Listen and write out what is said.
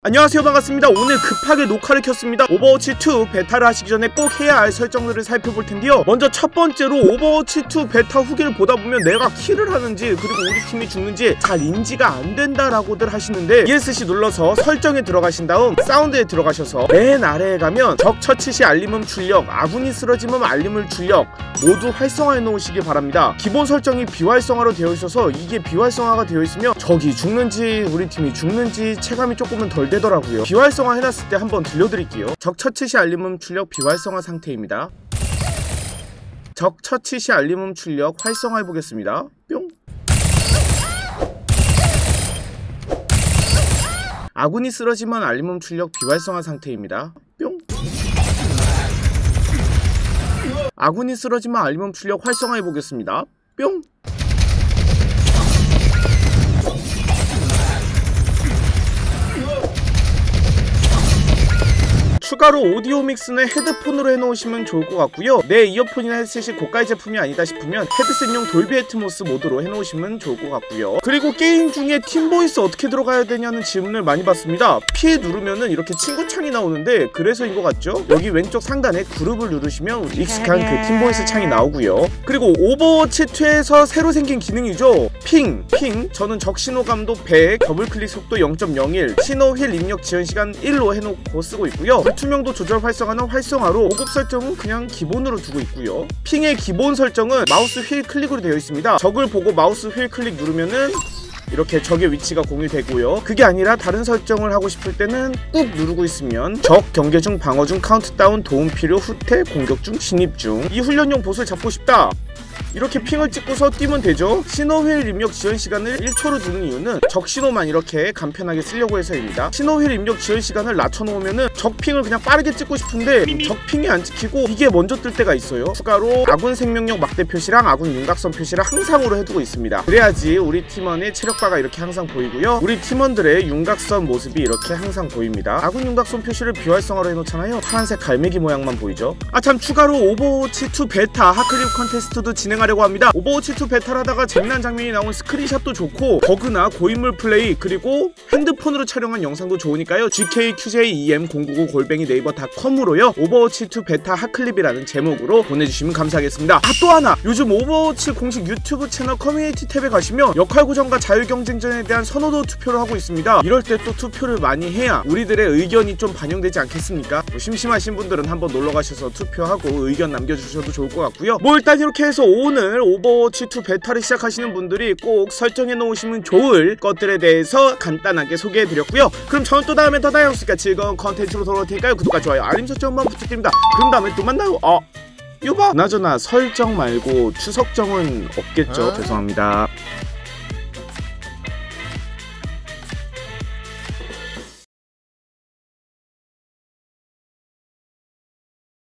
안녕하세요, 반갑습니다. 오늘 급하게 녹화를 켰습니다. 오버워치2 베타를 하시기 전에 꼭 해야 할 설정들을 살펴볼 텐데요. 먼저 첫 번째로 오버워치2 베타 후기를 보다 보면 내가 킬을 하는지 그리고 우리 팀이 죽는지 잘 인지가 안 된다라고들 하시는데 ESC 눌러서 설정에 들어가신 다음 사운드에 들어가셔서 맨 아래에 가면 적 처치 시 알림음 출력, 아군이 쓰러지면 알림을 출력 모두 활성화해 놓으시기 바랍니다. 기본 설정이 비활성화로 되어 있어서 이게 비활성화가 되어 있으면 적이 죽는지 우리 팀이 죽는지 체감이 조금은 덜 되더라고요. 비활성화 해놨을 때 한번 들려드릴게요. 적 처치 시 알림음 출력 비활성화 상태입니다. 적 처치 시 알림음 출력 활성화해 보겠습니다. 뿅. 아군이 쓰러지면 알림음 출력 비활성화 상태입니다. 뿅. 아군이 쓰러지면 알림음 출력 활성화해 보겠습니다. 뿅. 추가로 오디오 믹스는 헤드폰으로 해놓으시면 좋을 것 같고요. 내 이어폰이나 헤드셋이 고가의 제품이 아니다 싶으면 헤드셋용 돌비 애트모스 모드로 해놓으시면 좋을 것 같고요. 그리고 게임 중에 팀보이스 어떻게 들어가야 되냐는 질문을 많이 받습니다. P 누르면은 이렇게 친구창이 나오는데 그래서인 것 같죠? 여기 왼쪽 상단에 그룹을 누르시면 익숙한 그 팀보이스 창이 나오고요. 그리고 오버워치2에서 새로 생긴 기능이죠. 핑. 저는 적 신호감도 100, 더블클릭 속도 0.01, 신호 휠 입력 지연 시간 1로 해놓고 쓰고 있고요. 투명도 조절 활성화는 활성화로 5급 설정은 그냥 기본으로 두고 있고요. 핑의 기본 설정은 마우스 휠 클릭으로 되어 있습니다. 적을 보고 마우스 휠 클릭 누르면은 이렇게 적의 위치가 공유되고요. 그게 아니라 다른 설정을 하고 싶을 때는 꾹 누르고 있으면 적 경계 중 방어 중 카운트다운 도움 필요 후퇴 공격 중 진입 중 이 훈련용 보스를 잡고 싶다. 이렇게 핑을 찍고서 뛰면 되죠. 신호휠 입력 지연 시간을 1초로 두는 이유는 적 신호만 이렇게 간편하게 쓰려고 해서입니다. 신호휠 입력 지연 시간을 낮춰놓으면은 적 핑을 그냥 빠르게 찍고 싶은데 적 핑이 안 찍히고 이게 먼저 뜰 때가 있어요. 추가로 아군 생명력 막대 표시랑 아군 윤곽선 표시를 항상으로 해두고 있습니다. 그래야지 우리 팀원의 체력바가 이렇게 항상 보이고요. 우리 팀원들의 윤곽선 모습이 이렇게 항상 보입니다. 아군 윤곽선 표시를 비활성화로 해놓잖아요. 파란색 갈매기 모양만 보이죠. 참 추가로 오버워치2 베타 핫클립 컨테스트도 진행하려고 합니다. 오버워치2 베타를 하다가 재미난 장면이 나온 스크린샷도 좋고 버그나 고인물 플레이 그리고 핸드폰으로 촬영한 영상도 좋으니까요. gkqjem099@naver.com으로요 오버워치2 베타 핫클립이라는 제목으로 보내주시면 감사하겠습니다. 또 하나, 요즘 오버워치 공식 유튜브 채널 커뮤니티 탭에 가시면 역할 고정과 자유경쟁전에 대한 선호도 투표를 하고 있습니다. 이럴 때 또 투표를 많이 해야 우리들의 의견이 좀 반영되지 않겠습니까? 심심하신 분들은 한번 놀러가셔서 투표하고 의견 남겨주셔도 좋을 것 같고요. 일단 이렇게 해서 오늘 오버워치2 베타를 시작하시는 분들이 꼭 설정해 놓으시면 좋을 것들에 대해서 간단하게 소개해드렸고요. 그럼 저는 또 다음에 더 다양하니까 즐거운 컨텐츠로 돌아올 테니까요. 구독과 좋아요, 알림 설정 한번 부탁드립니다. 그럼 다음에 또 만나요. 유바! 그나저나 설정 말고 추석정은 없겠죠? 죄송합니다.